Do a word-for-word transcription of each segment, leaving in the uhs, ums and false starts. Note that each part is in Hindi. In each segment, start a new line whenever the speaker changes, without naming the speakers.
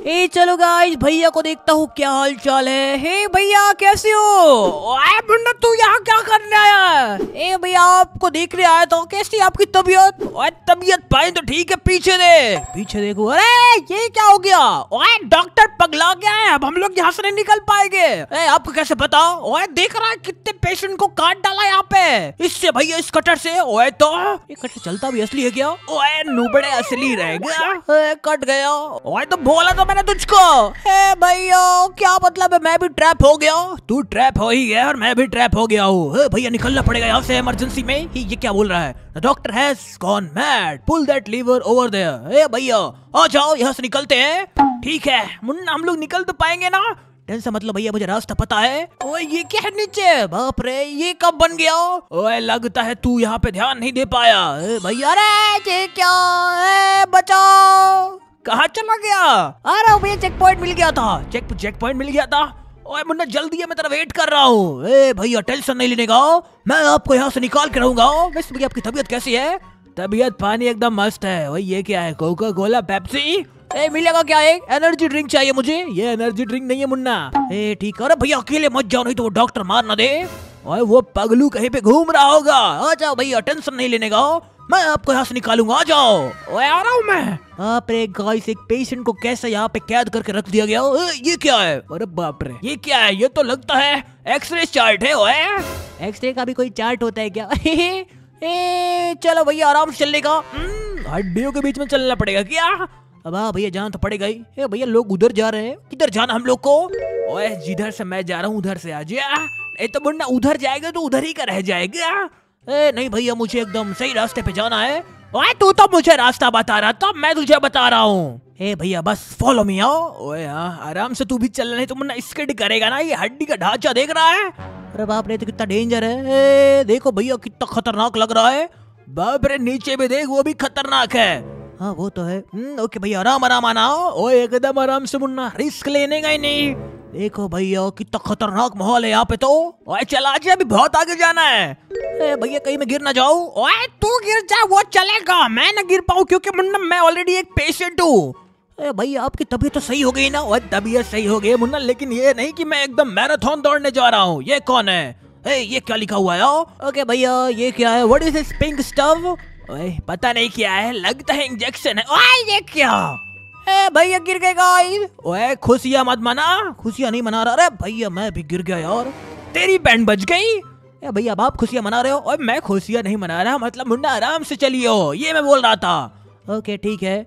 ए चलो गाइस, भैया को देखता हूँ क्या हाल चाल है। हे भैया कैसे हो? ओए मुन्ना तू यहाँ क्या करने आया? ए भैया आपको देखने आया था। कैसी आपकी तबीयत? ओए तबीयत भाई तो ठीक है, पीछे दे पीछे देखो। अरे ये क्या हो गया? ओए डॉक्टर पगला गया है, अब हम लोग यहाँ से नहीं निकल पाएंगे। ए आपको कैसे पता? ओए देख रहा है कितने पेशेंट को काट डाला यहाँ पे इससे भैया, इस कटर से। ओए तो ये कटर चलता भी असली है क्या? ओए नुबड़े असली रह गया, कट गया। ओए तो बोला तो मैंने तुझको। ए भैया क्या मतलब है? मैं भी ट्रैप हो गया। तू ट्रैप हो ही गया और मैं भी ट्रैप हो गया हूँ। भैया निकलना पड़ेगा यहाँ से इमरजेंसी में। ये क्या बोल रहा है? The doctor has gone mad, pull that lever over there. ए भैया आ जाओ यहाँ से निकलते हैं। ठीक है मुन्ना, हम लोग निकल तो पाएंगे ना? टेंशन मतलब भैया, मुझे रास्ता पता है। ओए ये क्या है नीचे? बाप रे ये कब बन गया? ओए लगता है तू यहाँ पे ध्यान नहीं दे पाया। ए भैया अरे ये क्या? ए बचाओ, कहाँ चला गया? अरे भैया चेक पॉइंट मिल गया था। चेक चेक पॉइंट मिल गया था। ओए मुन्ना जल्दी है, मैं तेरा वेट कर रहा हूँ। ए भैया टेंशन नहीं लेने का, मैं आपको यहाँ से निकाल के रहूंगा। वैसे भैया आपकी तबीयत कैसी है? तबीयत पानी एकदम मस्त है। वही ये क्या है? Coca Cola Pepsi? ए मिलेगा क्या? एक एनर्जी ड्रिंक चाहिए मुझे। ये एनर्जी ड्रिंक नहीं है मुन्ना। ए ठीक है। अरे भैया अकेले मत जाओ, नहीं तो वो डॉक्टर मार ना दे। ओए वो पगलू कहीं पे घूम रहा होगा। आ जाओ भैया, टेंशन नहीं लेने का, मैं आपको यहाँ से निकालूंगा। आ जाओ। ओए आ रहा हूँ मैं। बाप रे गाइस, एक पेशेंट को कैसे यहाँ पे कैद करके रख दिया गया। ए, ये क्या है? अरे बाप रे ये क्या है? ये तो लगता है एक्सरे चार्ट है। ओए एक्सरे का भी कोई चार्ट होता है क्या? ए चलो भैया आराम से चलने का, हड्डियों के बीच में चलना पड़ेगा क्या? अब हाँ भैया जाना तो पड़ेगा ही। ए भैया लोग उधर जा रहे हैं, किधर जाना हम लोग को? ओए जिधर से मैं जा रहा हूँ उधर से आ जा। नहीं तो मुन्ना उधर जाएगा तो उधर ही का रह जाएगा। ए नहीं भैया मुझे एकदम सही रास्ते पे जाना है। ओए तू तो मुझे रास्ता बता रहा था, मैं तुझे बता रहा हूँ। ए भैया बस फॉलो मी आओ। ओए हाँ आराम से तू भी चल, नहीं तो मुन्ना स्किड करेगा ना। ये हड्डी का ढांचा देख रहा है? अरे बाप रे तो कितना डेंजर है। ए, देखो भैया कितना खतरनाक लग रहा है। बाप रे नीचे भी देख, वो भी खतरनाक है। हाँ वो तो है। ओके भैया आराम आराम आना। ओए एकदम आराम से मुन्ना, रिस्क लेने का ही नहीं। देखो भैया कितना खतरनाक माहौल है यहाँ पे तो। ओए चला आजा, अभी बहुत आगे जाना है। ए भैया कहीं मैं गिर ना जाऊँ। ओए तू गिर जा वो चलेगा, मैं ना गिर पाऊँ क्योंकि मुन्ना मैं ऑलरेडी एक पेशेंट हूँ। ए भैया आपकी तबीयत तो सही हो गई ना? ओए तबीयत सही हो गई मुन्ना, लेकिन ये नहीं कि मैं एकदम मैराथन दौड़ने जा रहा हूँ। ये कौन है? ए ये क्या लिखा हुआ है? ओके भैया ये क्या है? What is this pink stuff? ओए पता नहीं क्या है, लगता है इंजेक्शन है। ओए ये क्या? ए भैया गिर गए गाइस। ओए खुशियां मत मना। खुशियां नहीं मना रहा। अरे भैया मैं भी गिर गया यार, तेरी बैंड बज गई। ए भैया अब आप खुशियां मना रहे हो? ओए मैं खुशियां नहीं मना रहा, मतलब मुन्ना आराम से चलिए हो, ये मैं बोल रहा था। ओके ठीक है,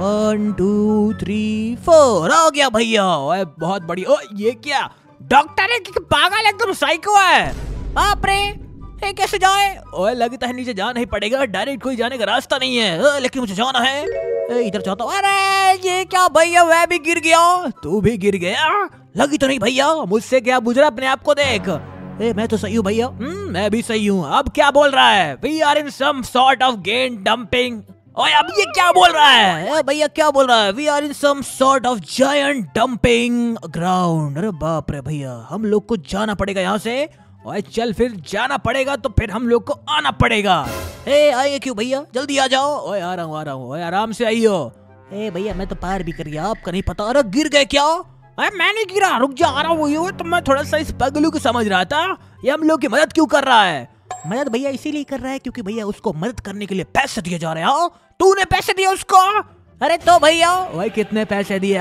वन टू थ्री फोर हो गया भैया। ओए बहुत बढ़िया। ओ ये क्या? डॉक्टर है कि पागल, एकदम साइको है। बाप रे ए, कैसे जाए? ओए लगता है नीचे जाना ही पड़ेगा, डायरेक्ट कोई जाने का रास्ता नहीं है। ए, लेकिन मुझे जाना है। ए, इधर जाता हूँ। अरे ये क्या भैया, वह भी गिर गया। तू भी गिर गया? लगी तो नहीं भैया, मुझसे क्या बुझ रहा, अपने आप को देख। ए, मैं तो सही हूँ भैया। मैं भी सही हूँ। अब क्या बोल रहा है? We are in some sort of gain dumping. ओए अब ये क्या बोल रहा है? ए, भैया क्या बोल रहा है? We are in some sort of giant dumping ground. अरे बाप रे भैया, हम लोग को जाना पड़ेगा यहाँ से। ओए चल फिर जाना पड़ेगा तो फिर हम लोग को आना पड़ेगा। ए आइए क्यों भैया, जल्दी आ जाओ। ओए आ रहा हूँ आ रहा हूँ। ओए आराम से आइयो। ए भैया मैं तो पार भी कर गया, आपका नहीं पता। अरे गिर गए क्या? अरे मैं नहीं गिरा, रुक जा, आ रहा हूँ। तो मैं थोड़ा सा इस पगलू को समझ रहा था, ये हम लोग की मदद क्यों कर रहा है? मदद भैया इसीलिए कर रहा है क्योंकि भैया उसको मदद करने के लिए पैसे दिए जा रहे हैं। तूने पैसे दिए उसको? अरे तो भैया ओए कितने पैसे दिए?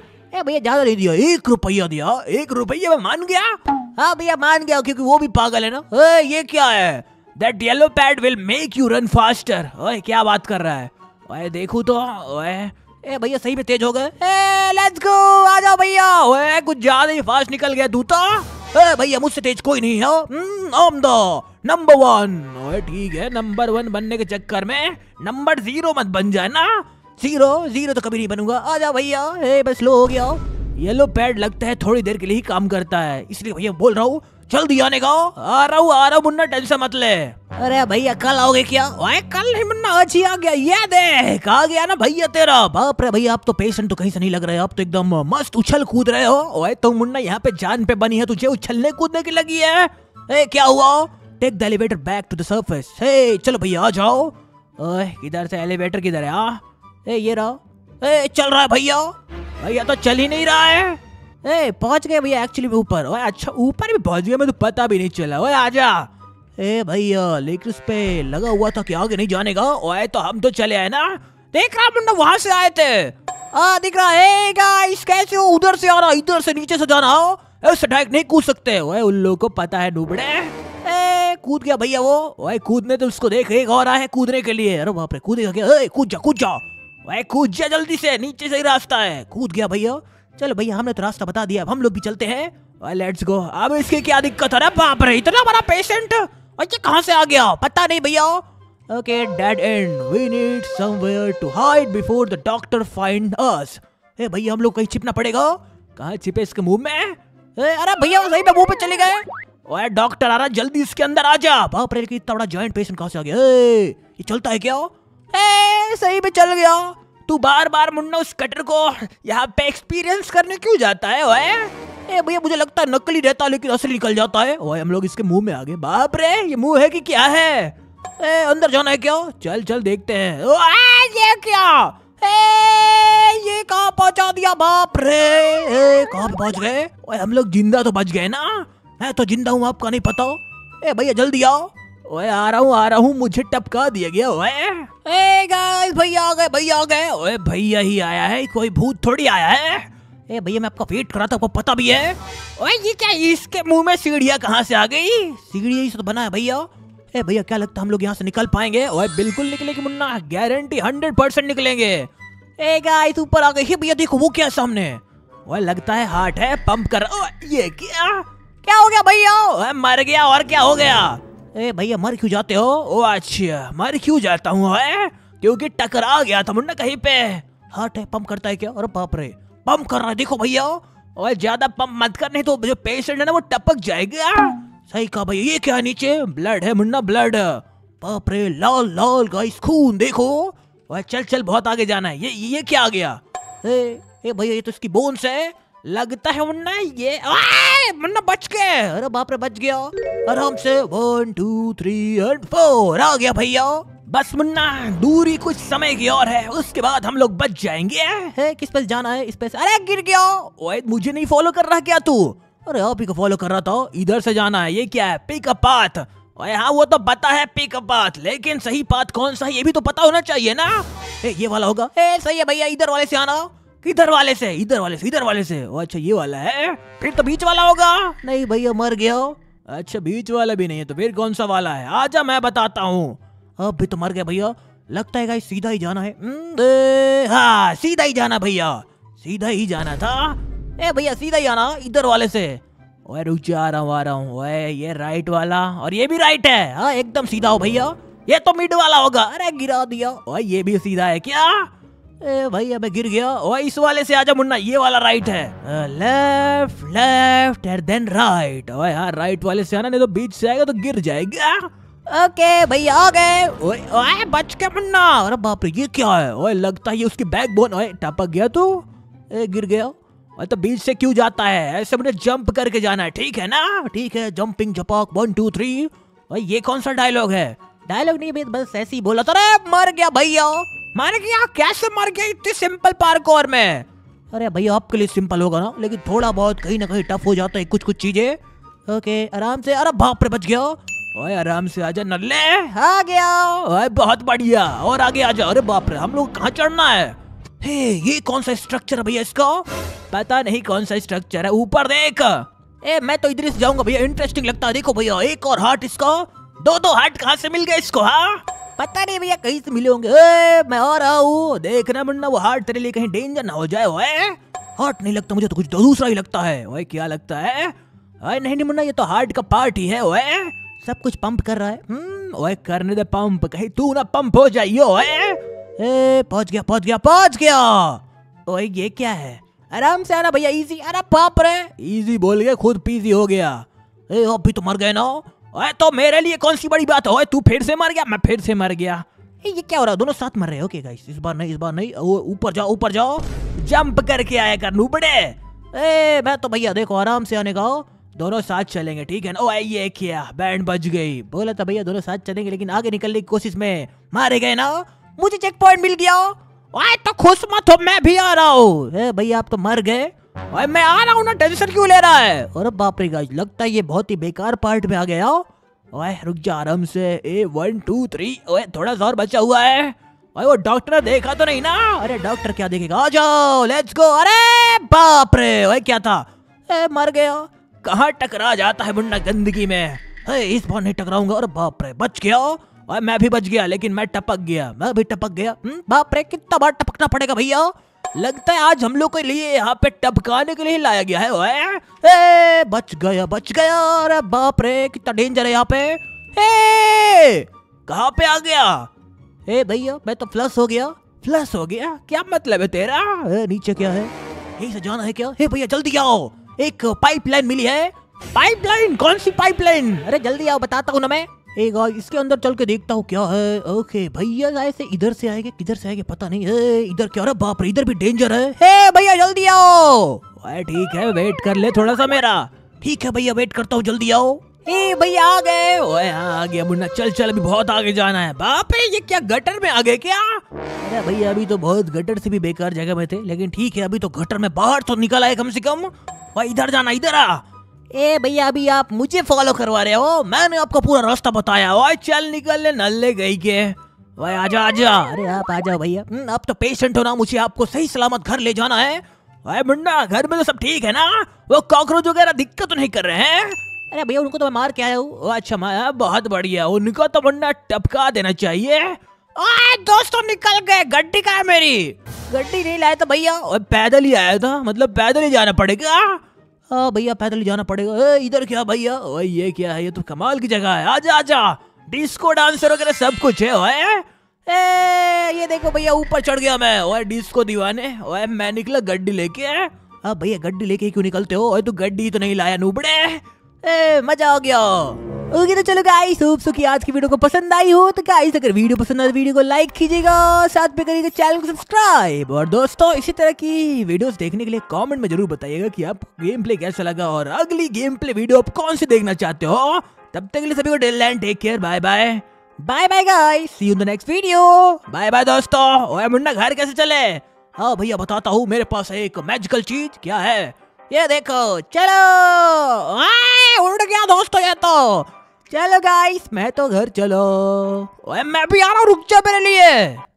ए भैया ज्यादा नहीं दिया, एक रुपया दिया। एक रुपया में मान गया? हाँ भैया मान गया, क्योंकि वो भी पागल है ना। ए, ये क्या है? That yellow pad will make you run faster। ओए क्या बात कर रहा है? ओए देखो तो। ओए ए भैया सही में तेज हो गए। ए लेट्स गो, आ जाओ भैया। ओए कुछ ज्यादा ही फास्ट निकल गया तू तो। ए भैया मुझसे तेज कोई नहीं है। I'm the number one. ओए ठीक है, नंबर वन बनने के चक्कर में नंबर जीरो मत बन जाए ना। जीरो जीरो तो कभी नहीं बनूंगा। आ जाओ भैया। ए बस लो हो गया। येलो पैड लगता है थोड़ी देर के लिए ही काम करता है, इसलिए भैया बोल रहा हूँ जल्दी आने का। आ रहा हूँ आ रहा हूँ मुन्ना, टेंशन मत ले। अरे भैया कल आओगे क्या? ओए कल नहीं मुन्ना, आज ही आ गया। ये देख आ गया ना भैया तेरा। बाप रे भैया आप तो पेशेंट तो कहीं से नहीं लग रहे, आप तो एकदम मस्त उछल कूद रहे हो। ओए तो मुन्ना यहाँ पे जान पे बनी है, तुझे उछलने कूदने की लगी है। ए क्या हुआ? Take the elevator back to the surface. Hey चलो भैया आ जाओ। ओए किधर से एलिवेटर किधर है? ए ये रहा। ए चल रहा है भैया। भैया तो चल ही नहीं रहा है। ए पहुंच गए भैया एक्चुअली ऊपर। ओए अच्छा ऊपर भी पहुंच गया, मैं तो पता भी नहीं चला। ओए आजा। ए भैया लेकिन उस पे लगा हुआ था कि आगे नहीं जाने का। ओए तो हम तो चले आए ना, देख रहा मुन्ना वहां से आए थे। आ दिख रहा है गाइस, कैसे हो? उधर से आ रहा, इधर से नीचे से जाना हो, ऐसे डायरेक्ट नहीं कूद सकते। ओए उन लोगों को पता है नूबड़े। ए कूद गया भैया वो। ओए कूदने तो उसको देख, एक और आया है कूदने के लिए। अरे बाप रे, कूदेगा क्या? ए कूद जा कूद जा। ओए कूद जा जल्दी से, नीचे से ही रास्ता है। कूद गया भैया। चलो भैया हमने तो रास्ता बता दिया, अब हम लोग भी चलते हैं। ओए लेट्स गो। अब इसकी क्या दिक्कत है? बाप रे, इतना बड़ा पेशेंट और ये कहाँ से आ गया पता नहीं भैया। Okay dead and, we need somewhere to hide before the doctor find us. ए भैया हम लोग कहीं छिपना पड़ेगा। कहाँ छिपे? इसके मुंह में। ए, अरे भैया सही में मुंह पे चले गए। ओए डॉक्टर आ रहा, जल्दी इसके अंदर आ जा। बाप रे, इतना बड़ा जॉइंट पेशेंट कहाँ से आ गया? ए, ये चलता है क्या? ए, सही में चल गया। तू बार बार मुन्ना उस कटर को यहाँ पे एक्सपीरियंस करने क्यों जाता है? ओए ए भैया मुझे लगता है नकली रहता है लेकिन असली निकल जाता है। ओए हम लोग इसके मुंह में आ गए। बाप रे, ये मुंह है कि क्या है? ए, अंदर जाना है क्या? चल चल देखते हैं। ओए ये क्या? ए, ये कहाँ पहुंचा दिया? बाप रे, ए, कहाँ पे पहुंच गए? ओए हम लोग जिंदा तो बच गए ना? मैं तो जिंदा हूँ, आपका नहीं पता। ए भैया जल्दी आओ। ओए आ रहा हूँ आ रहा हूँ, मुझे टपका दिया गया। ओए ए गाइस भैया आ गए भैया आ गए। ओए भैया ही आया है, कोई भूत थोड़ी आया है। ए भैया मैं आपका वेट कर रहा था, आपको पता भी है। ओए ये क्या, इसके मुंह में सीढ़ियाँ कहाँ से आ गई? सीढ़ियाँ ही तो बना है भैया। ए भैया क्या लगता है हम लोग यहाँ से निकल पाएंगे? ओए बिल्कुल निकलेंगे मुन्ना, गारंटी हंड्रेड परसेंट निकलेंगे। ए गाइस ऊपर आ गए भैया, देखो वो क्या है सामने। ओए लगता है हार्ट है, पंप कर। ओ ये क्या क्या हो गया भैया? ओए मर गया, और क्या हो गया? ए भैया मर क्यों जाते हो? ओ अच्छा मर क्यों जाता हूँ? क्योंकि टकरा गया था मुन्ना कहीं पे। हार्ट है, पंप करता है क्या? अरे बाप रे, पंप कर रहा है देखो भैया। और ज्यादा पंप मत करने तो जो पेशेंट है ना वो टपक जाएगा। सही कहा भैया। ये क्या है नीचे? ब्लड है मुन्ना, ब्लड। बाप रे, लाल लाल गाइस खून देखो। और चल चल बहुत आगे जाना है। ये ये क्या आ गया? ए, ए भैया ये तो इसकी बोन्स है लगता है मुन्ना। ये आए, मुन्ना बच गए। अरे बाप रे बच गया आराम से। One two three and four आ गया भैया। बस मुन्ना दूरी कुछ समय की और है, उसके बाद हम लोग बच जाएंगे। है किस पे जाना है? इस पे। अरे गिर गया। ओए मुझे नहीं फॉलो कर रहा क्या तू? अरे आप ही को फॉलो कर रहा था। इधर से जाना है। ये क्या है? Pick a path. ओए हाँ वो तो पता है पिक अ पाथ, लेकिन सही पाथ कौन सा है ये भी तो पता होना चाहिए ना। ए, ये वाला होगा। ए सही है भैया, इधर वाले से आना। किधर वाले से? इधर वाले से, इधर वाले से। ओ अच्छा ये वाला है, फिर तो बीच वाला होगा। नहीं भैया मर गया। अच्छा बीच वाला भी नहीं है तो फिर कौन सा वाला है? आजा मैं बताता हूँ। अब भी तो मर गया भैया। लगता है गाइस सीधा ही जाना है। हाँ सीधा ही जाना भैया, सीधा ही जाना था। ए भैया सीधा ही आना इधर वाले से। ओए रुक जा, आ रहा हूँ आ रहा हूँ। ओए ये राइट वाला और ये भी राइट है। हाँ एकदम सीधा हो भैया। ये तो मिड वाला होगा। अरे गिरा दिया। ओए ये भी सीधा है क्या? ए भैया मैं गिर गया। ओए इस वाले से आजा मुन्ना, ये वाला राइट है। Left left and then right. ओए हाँ राइट वाले से आना, नहीं तो बीच से आएगा तो गिर जाएगा। ओके भैया आ गए। ओए ओए बच के मुन्ना। अरे बाप रे ये क्या है? ओए लगता है ये उसकी बैकबोन। ओए टपक गया तू। ए गिर गया। ओए तो बीच से क्यों जाता है? ऐसे मुझे जंप करके जाना है, ठीक है ना? ठीक है जंपिंग झपाक वन टू थ्री। ओए ये कौन सा डायलॉग है? डायलॉग नहीं भैया, बस ऐसे ही बोला था। अरे मर गया भैया। मर गया? कैसे मर गया इतने सिंपल पार्कोर में? अरे भैया आपके लिए सिंपल होगा ना, लेकिन थोड़ा बहुत कहीं ना कहीं टफ हो जाता है कुछ कुछ चीजें। ओके आराम से। अरे बाप रे बच गया। ओए आराम से आजा नल्ले। आ गया। ओए बहुत बढ़िया, और आगे आजा। अरे बाप रे हम लोग कहाँ चढ़ना है? हे ये कौन सा स्ट्रक्चर है भैया इसका? पता नहीं कौन सा स्ट्रक्चर है, ऊपर देख। ए मैं तो इधर से जाऊंगा भैया, इंटरेस्टिंग लगता है। देखो भैया एक और हार्ट इसका। दो दो हार्ट कहाँ से मिल गए इसको? हाँ पता नहीं भैया कहीं से मिले होंगे। ए, मैं आ रहा हूँ। देखना मुन्ना वो हार्ट तेरे लिए कहीं डेंजर ना हो जाए। ओए हार्ट नहीं लगता मुझे तो, कुछ तो दूसरा ही लगता है। ओए क्या लगता है? ओए नहीं नहीं मुन्ना ये तो हार्ट का पार्ट ही है। ओए सब कुछ पंप कर रहा है। हम्म ओए करने दे पंप, कहीं तू ना पंप हो जाइयो। ओए ए पहुंच गया पहुंच गया पहुंच गया। ओए ये क्या है? आराम से आना भैया, इजी। अरे बाप रे इजी बोल गया, खुद पीजी हो गया। ए अब भी तो मर गए ना। ओए तो मेरे लिए कौन सी बड़ी बात है? ओए तू फिर से मर गया, मैं फिर से मर गया। ए, ये क्या हो रहा है? दोनों साथ मर रहे हैं। ओके गाइस इस बार नहीं, इस बार नहीं। ऊपर जाओ ऊपर जाओ, जंप करके आया कर नूबड़े। ए मैं तो भैया देखो आराम से आने का, दोनों साथ चलेंगे ठीक है ना? ओ ये क्या बैंड बज गई। बोला था भैया दोनों साथ चलेंगे, लेकिन आगे निकलने की कोशिश में मारे गए ना। मुझे चेक पॉइंट मिल गया। ओए तो खुश मत हो, मैं भी आ रहा हूँ। भैया आप तो मर गए। ओए मैं आ रहा हूँ ना, टेंशन क्यों ले रहा है? अरे बाप रे गाइस, लगता है ये बहुत ही बेकार पार्ट में आ गया। ओए रुक जा आराम से। ए वन टू थ्री। ओए थोड़ा सा और बचा हुआ है। ओए वो डॉक्टर ने देखा तो नहीं ना? अरे डॉक्टर क्या देखेगा, आ जाओ लेट्स गो। अरे बाप रे, ओए क्या था? ए मर गया। कहाँ टकरा जाता है मुन्ना गंदगी में। ए, इस बार नहीं टकराऊंगा। अरे बाप रे, बच गया। और मैं भी बच गया, लेकिन मैं टपक गया। मैं भी टपक गया। हुँ? बाप रे, कितना बार टपकना पड़ेगा भैया? लगता है आज हम लोग के लिए यहाँ पे टपकाने के लिए लाया गया है। ओए ए, बच गया बच गया। अरे बाप रे, कितना डेंजर है यहाँ पे। ए, कहाँ पे आ गया? ए भैया मैं तो फ्लश हो गया। फ्लश हो गया? क्या मतलब है तेरा? ए, नीचे क्या है? यही से जाना है क्या? हे भैया जल्दी आओ, एक पाइपलाइन मिली है। पाइपलाइन? कौन सी पाइपलाइन? अरे जल्दी आओ, बताता हूँ ना मैं। एक इसके अंदर चल के देखता हूँ क्या है। ओके भैया ऐसे इधर से आएंगे, किधर से आएंगे पता नहीं है। इधर क्या? अरे बाप रे, इधर भी डेंजर है। हे भैया जल्दी आओ। ठीक है वेट कर ले थोड़ा सा मेरा। ठीक है भैया वेट करता हूँ, जल्दी आओ। ए भैया आ गए। ओए हाँ आ गया मुन्ना, चल चल अभी बहुत आगे जाना है। बाप रे, ये क्या गटर में आ गए क्या? अरे भैया अभी तो बहुत गटर से भी बेकार जगह में थे, लेकिन ठीक है अभी तो गटर में बाहर तो निकल आए कम से कम। भाई इधर जाना, इधर आ। ए भैया अभी आप मुझे फॉलो करवा रहे हो? मैंने आपको पूरा रास्ता बताया। ओए चल निकल ले नल्ले गई के। ओए आजा आजा। अरे आप आ जाओ भैया, आप तो पेशेंट हो ना, मुझे आपको सही सलामत घर ले जाना है। ओए मुन्ना घर में तो सब ठीक है ना? वो कॉकरोच वगैरह दिक्कत तो नहीं कर रहे हैं? अरे भैया उनको तो मैं मार के आया हूँ। अच्छा मैं बहुत बढ़िया, उनको तो मुन्ना टपका देना चाहिए। ओए दोस्तों निकल गए। गड्डी कहाँ है मेरी? गड्डी नहीं लाया था भैया। ओए पैदल ही आया था, मतलब पैदल ही जाना पड़ेगा। हाँ भैया पैदल ही जाना पड़ेगा। ए, इधर क्या भैया? ओए ये क्या है? ये तो कमाल की जगह है। आजा आजा, डिस्को डांसर वगैरह सब कुछ है। ओए ए, ये देखो भैया ऊपर चढ़ गया मैं। ओए डिस्को दीवाने। ओए मैं निकला गड्डी लेके। अब भैया गड्डी लेके क्यों निकलते हो? ओए तू गड्डी तो नहीं लाया नूबड़े। ए, मजा आ गया। ओके तो चलो गाइस, होप सो कि आज की वीडियो को पसंद आई हो। तो गाइस अगर वीडियो पसंद आए तो वीडियो को लाइक कीजिएगा, साथ में करिएगा चैनल को सब्सक्राइब। और दोस्तों इसी तरह की वीडियोस देखने के लिए कमेंट में जरूर बताइएगा कि आपको गेम प्ले कैसा लगा और अगली गेम प्ले वीडियो आप कौन सी देखना चाहते हो। तब तक के लिए सभी को till then take care, bye bye. Bye bye guys, see you in the next video. Bye bye दोस्तों। ओए मुन्ना घर कैसे चले? हाँ भैया बताता हूँ, मेरे पास है एक मैजिकल चीज। क्या है? ये देखो। चलो उड़ गया दोस्तों ये तो। चलो गाइस मैं तो घर चलो। ओए मैं भी आ रहा हूँ, रुक जा मेरे लिए।